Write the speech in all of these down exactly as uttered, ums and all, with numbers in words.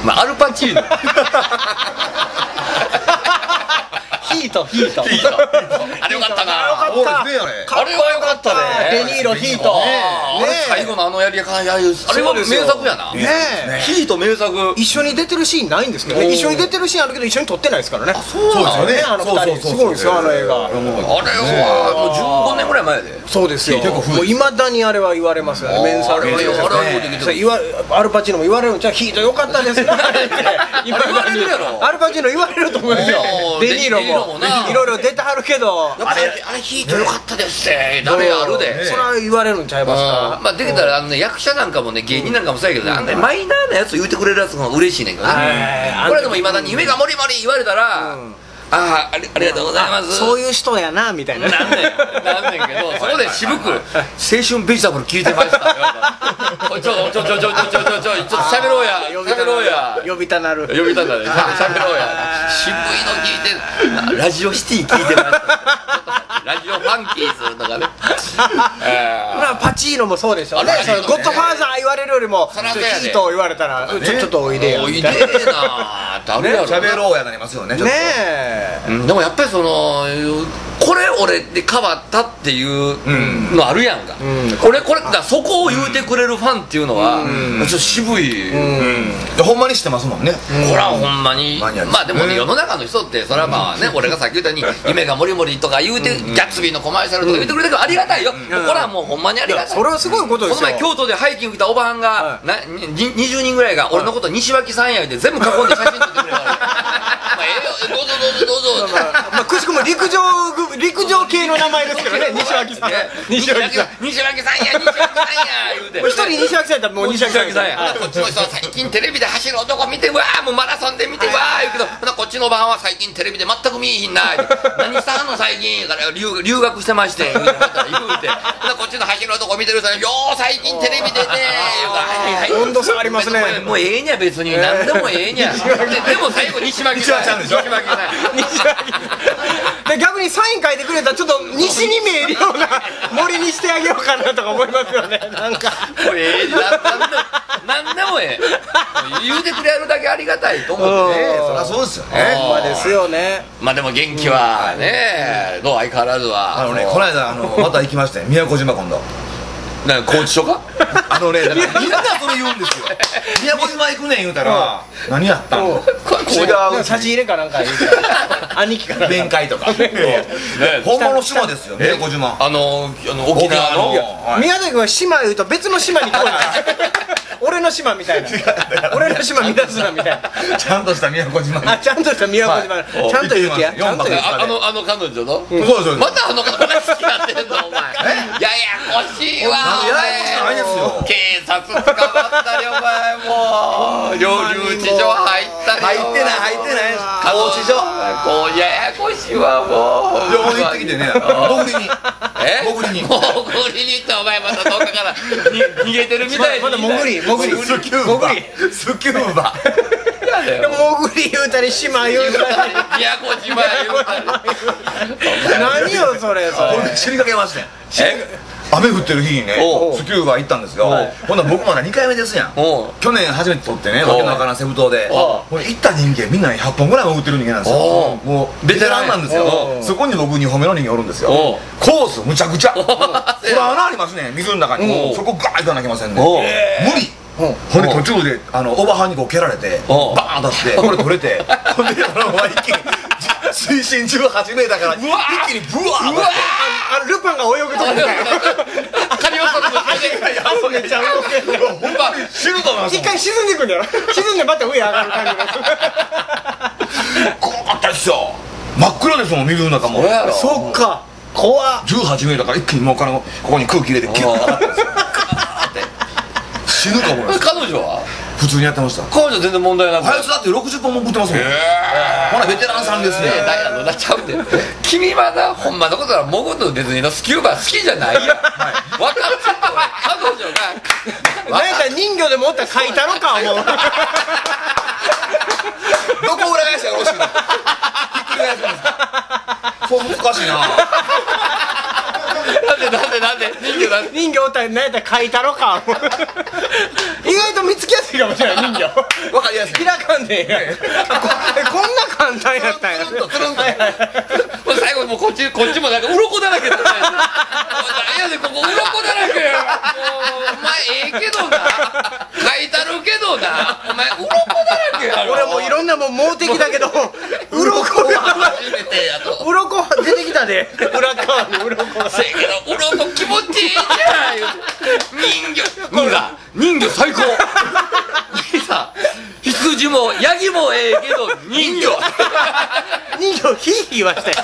まあアルパチーノヒートヒートあれよかったな。 よかったあれはよかったね。デニーロヒート最後のあのやり方、あれは名作やな。ヒート名作。 一緒に出てるシーンないんですけどね。一緒に出てるシーンあるけど一緒に撮ってないですからね。 そうなんですよね。 あの二人すごいですよあの映画。 あれはもうじゅうごねんぐらい前で。 そうですよ。もういまだにあれは言われますよね。名作ですよね。アルパチーノも言われる。じゃあヒートよかったですね。 言われるやろ。 アルパチーノ言われると思いますよ。デニーロもいろいろ出てはるけど、 あれあれヒートよかったですって誰あるで。 それは言われるんちゃいますか。 まあできたらあの役者なんかもね芸人なんかもそうやけど、あんなマイナーなやつ言うてくれるやつが嬉しいねんけどね。これでもいまだに夢がもりもり言われたら、ああありがとうございます、 そういう人やなみたいななんねんなんねんけど、そこで渋く「青春ベジタブル聞いてました」ちょちょちょちょちょちょちょちょちょっと喋ろうや喋ろうや呼びたなる呼びたなる喋ろうや渋いの聞いてラジオシティ聞いてましたラジオファンキーズとかねパチーノもそうでしょうね。ゴッドファーザー言われるよりもヒート言われたらちょっとおいでやおいでえなってあるやろ。 喋ろうやなりますよね。 ねえ。 でもやっぱりそのこれ俺で変わったっていうのあるやんか。これこれだそこを言うてくれるファンっていうのはちょっと渋い。 ほんまに知ってますもんね。 これはほんまにまあでもね世の中の人ってそれはまあね俺がさっき言ったように夢がもりもりとか言うてギャッツビーのコマーシャルとか言うてくれたけどありがたいよ。これはもうほんまにありがたい。 それはすごいことですよ。 この前京都でハイキング来たおばはんがにじゅうにんぐらいが俺のこと西脇さんやで全部囲んで写真撮ってくれた。まあええよどうぞどうぞどうぞ。 まあくしくも陸上陸上系の名前ですけどね西脇さん。 西脇さん西脇さんや西脇さんや言うて。 一人西脇さんやったらもう西脇さんや。 こっちの人は最近テレビで走る男見てわあもうマラソンで見てわあ言うけどこっちのおばはんは最近テレビで全く見えひんな。何したんの最近から留学してまして言うてこっちの走る男見てる人はよう最近テレビ出て言うから温度差ありますね。 もうええにゃ別に何でもええにゃ。でも最後西脇さんでしょ。西脇さんで逆にサイン書いてくれたらちょっと西に見えるような森にしてあげようかなとか思いますよね。なんかもうええ何でもええ言うてくれるだけありがたいと思ってね。 そりゃそうですよね。 ほんまですよね。 まあでも元気はねどう相変わらずはあのねこの間あのまた行きましたよ宮古島今度。 なんか高知所かあのねだからみんなそれ言うんですよ。宮古島行くねん言うたら何やったん違う差し入れかなんか言うた兄貴から弁解とか本物の島ですよ宮古島。 あの沖縄の宮崎君は島言うと別の島に来い俺の島みたいな俺の島乱すなみたいなちゃんとした宮古島あちゃんとした宮古島ちゃんと言うてやちゃんと言うてあのあの彼女のそうそうまたあの彼女が好きになってんのお前ややこしいわややこしいないですよ。 警察捕まったりお前もう領留置所入ったり入ってない入ってない高知所こうややこしいわもう両方行ってきてね潜りにえ潜りに潜りに行ったお前またどっかから逃げてるみたいにまだ潜り潜りスキューバスキューバ潜り言うたり島言うたり宮古島言うたり何よそれそれこれ知りかけまして雨降ってる日にねスキューバ行ったんですよ。ほんなら僕まだにかいめですやん。去年初めて撮ってねわけのわからんセブ島でこれ行った人間みんなひゃっぽんぐらい潜ってる人間なんですよ。もうベテランなんですよ。そこに僕にほめの人間おるんですよ。コースむちゃくちゃこれ穴ありますね水の中にそこガーッ行かなきゃいけませんね無理。ほんで途中であのオバハンにこう蹴られてバーン当たってこれ取れてほんであの一気に水深じゅうはちメーターから一気にブワーッあのルパンが泳ぐとこみたいなカリオストのめっちゃ動けるほんま死ぬと思います一回沈んでいくんだよ沈んでまた上上がる感じです怖かったですよ。真っ暗ですもん水の中も。 そっか怖っじゅうはちメーターから一気にもうここに空気入れてギュッと上がったんですよ。死ぬかも。 彼女は普通にやってました。 彼女全然問題なくあいつだってろくじゅっぽんも潜ってますもん。ほらベテランさんですね。 ダイヤのなっちゃうんで君はなほんまのことは潜るの別にスキューバ好きじゃないやん分かってんの彼女が何やったら人魚でもおったら書いたのかもうどこ裏返したらよろしいのひっくり返すんですか。そう難しいな。 なんでなんでなんで人魚なんで人魚おったら何やったら書いたのか意外と見つけやすいかかもしれない人形わかりやすい開かんでええやんここんな簡単やったんやつるんとつるんと最後もうこっちこっちもなんか鱗だらけだったやついやでここ鱗だらけやもうお前ええけどな書いたるけどなお前鱗だらけやろ俺もういろんなもん盲的だけど鱗が初めてやと鱗出てきたで裏側に鱗がせやけど鱗気持ちいいじゃん言うて人魚兄さん人魚最高兄さん羊もヤギもええけど人魚人形ヒーヒー言わして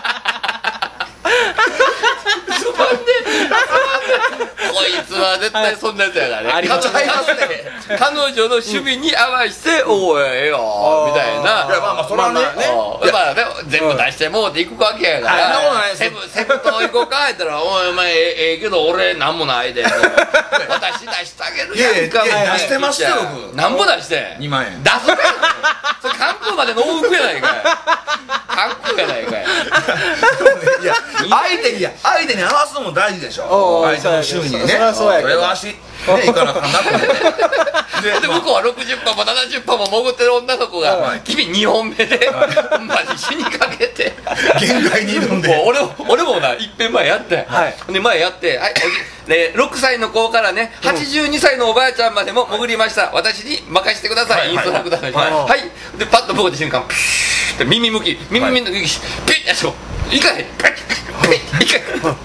つまんでこいつは絶対そんなやつやからね、 ありますね彼女の趣味に合わせて「おおええよ」みたいな。 いやまあまあそれはねまあでも全部出してもうていくわけやからそんなことないですセブセブ島行こうか言ったら「おいお前ええけど俺なんもないで私出してあげるやんか」 いやいや出してますよ僕なんぼ出してにまんえん出すかいそれ関空までの往復やないかい関空やないかいいや相手にいや相手に合わすのも大事でしょ相手の趣味にねそりゃそうやけどそれは足ねいかなあかんなと思ってで向こうはろくじゅっぱんもななじゅっぱんも潜ってる女の子が君にほんめでマジ死にかけて限界に挑んでもう俺も俺もないっぺん前やってはいで前やってはいおじでろくさいの子からねはちじゅうにさいのおばあちゃんまでも潜りました私に任せてくださいインストラクターの人はいはいでパッと僕の瞬間ピューって耳向き耳向きピッてやしょいかへんピッピッいかへん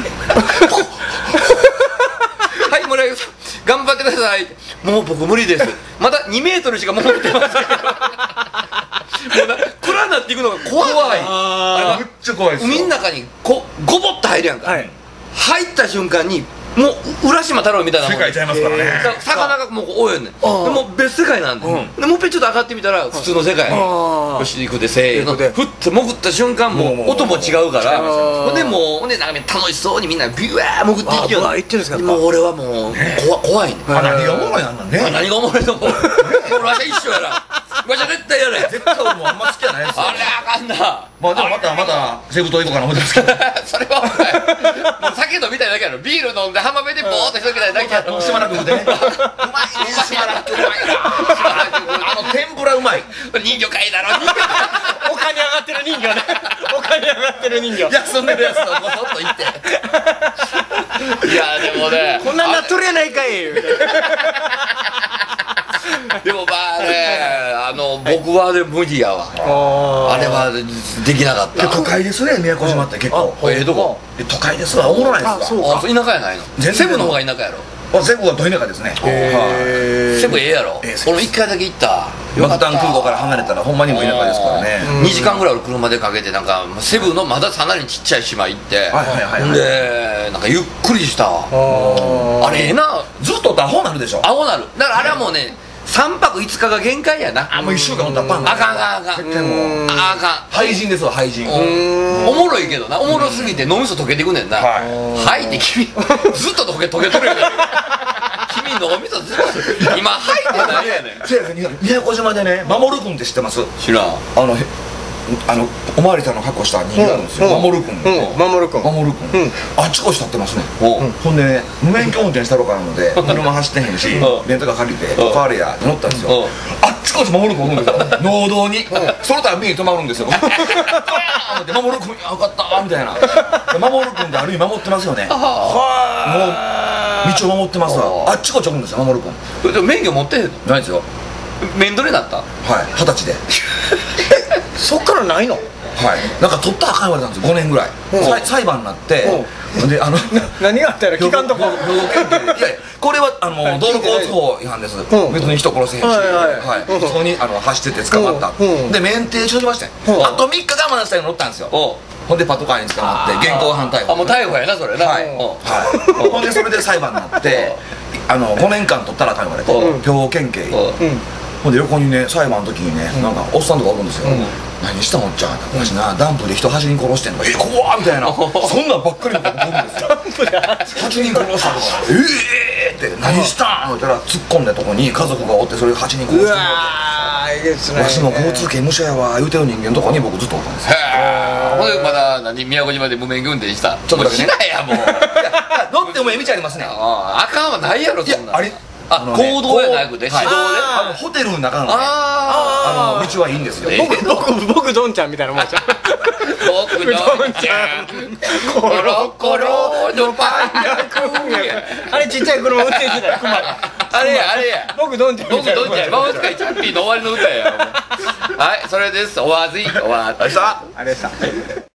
はい村井さん頑張ってくださいもう僕無理ですまだにメートルしか潜ってませんもうな暗なっていくのが怖いあめっちゃ怖いですよ海の中にこごぼっと入るやんか、 はい入った瞬間にもう浦島太郎みたいなもん世界ちゃいますからねだから魚がもう泳いでんねんであーもう別世界なんで、 うんでもう一回ちょっと上がってみたら普通の世界あーよし行くでせーの行くでふって潜った瞬間ももうもうう音も違うから違いますよほんでもうほんでなんか楽しそうにみんなビュワー潜っていきよあうわ行ってるんですかもう俺はもう怖怖いねんあ何がおもろいなんなんねあ何がおもろいと思う俺は一緒やなわしは絶対やれ絶対俺もあんま好きじゃないですよあれあかんなまあでもまたまたセブ島行こうかな思ってますけどそれはお前もう酒飲みたいだけやろビール飲んで浜辺でボーっとしときたいだけやろしばらく言うてねうまいねしばらくうまいなあの天ぷらうまい人魚界だろ人魚丘に上がってる人形ね丘に上がってる人形休んでるやつをこそっと行っていやでもねこんなんなっとるやないかい言うてでもまあねあの僕はで無理やわああれはできなかった都会ですね宮古島って結構あええとこえ都会ですわおもろないですわあそうあそう田舎やないの全然セブの方が田舎やろあセブはど田舎ですねはいセブええやろええ俺も一回だけ行った爆弾空港から離れたらほんまにも田舎ですからねにじかんぐらい俺車でかけてなんかセブのまださらにちっちゃい島行ってはいはいはいはいでなんかゆっくりしたああれええなずっとアホなるでしょアホなるだからあれはもうねさんぱくいつかが限界やなあもういっしゅうかんほんとはパンあかんあかんあかん絶対もうあかん廃人ですわ廃人おもろいけどなおもろすぎて脳みそ溶けてくねんなははいって君ずっと溶け溶けとるやん君脳みそずっと今はいって何やねんせやけど宮古島でね守君って知ってます知らんあのへあのおまわりさんの格好した人間があるんですようん守君うん守君守君うんあっちこち立ってますねおうほんでね無免許運転したろかなので車走ってへんしうんレンタカー借りてうん代われやって乗ったんですうんよあっちこち守君おるんですよ農道にそのたびに止まるんですよ思って守君よかったみたいな守君ってある意味守ってますよねもう道を守ってますわあっちこちおるんですよ守君でも免許持ってへんのないですよ面倒になったはい二十歳でそっからないのはいなんか取ったらあかん言われたんですよごねんぐらいさい裁判になってであの何があったら聞かんとこ兵庫県警いやいやこれはあの道路交通法違反ですうん別に人殺せへんしはいはいはいそこにあの走ってて捕まったうんうんで免停しときましたうんよあとみっか我慢したら乗ったんですよおうほんでパトカーに捕まって現行犯逮捕あもう逮捕やなそれなはいおうはいほんでそれで裁判になってあのごねんかん取ったらあかん言われてうん兵庫県警おううんほんで横にね裁判の時にねなんかおっさんとかおるんですようん何したのっちゃん私なダンプで人はちにん殺してんのえ怖っみたいなそんなんばっかりのこと思うんですよはちにん殺したとかええって何したんって言ったら突っ込んだとこに家族がおってそれがはちにん殺してうんのわーいいですねわしも交通刑務所やわ言うてる人間のとこに僕ずっとおったんですよへえほんでまだ何宮古島で無免許運転したちょっとだけねもうしないやもう乗ってもええ道ありますねあああかんはないやろいやそんなんあれあ行動やなくて指導であのホテルの中のねああの道はいいんですよ。 僕僕僕どんちゃんみたいなもんじゃん。 僕のちゃんコロコロのパンダ君やあれちっちゃい車運転してたよクマが。 あれやあれや僕どんちゃんみ僕たいなどんちゃん魔法使いチャッピーの終わりの歌やはいそれですおわずいおわあれさあれさ。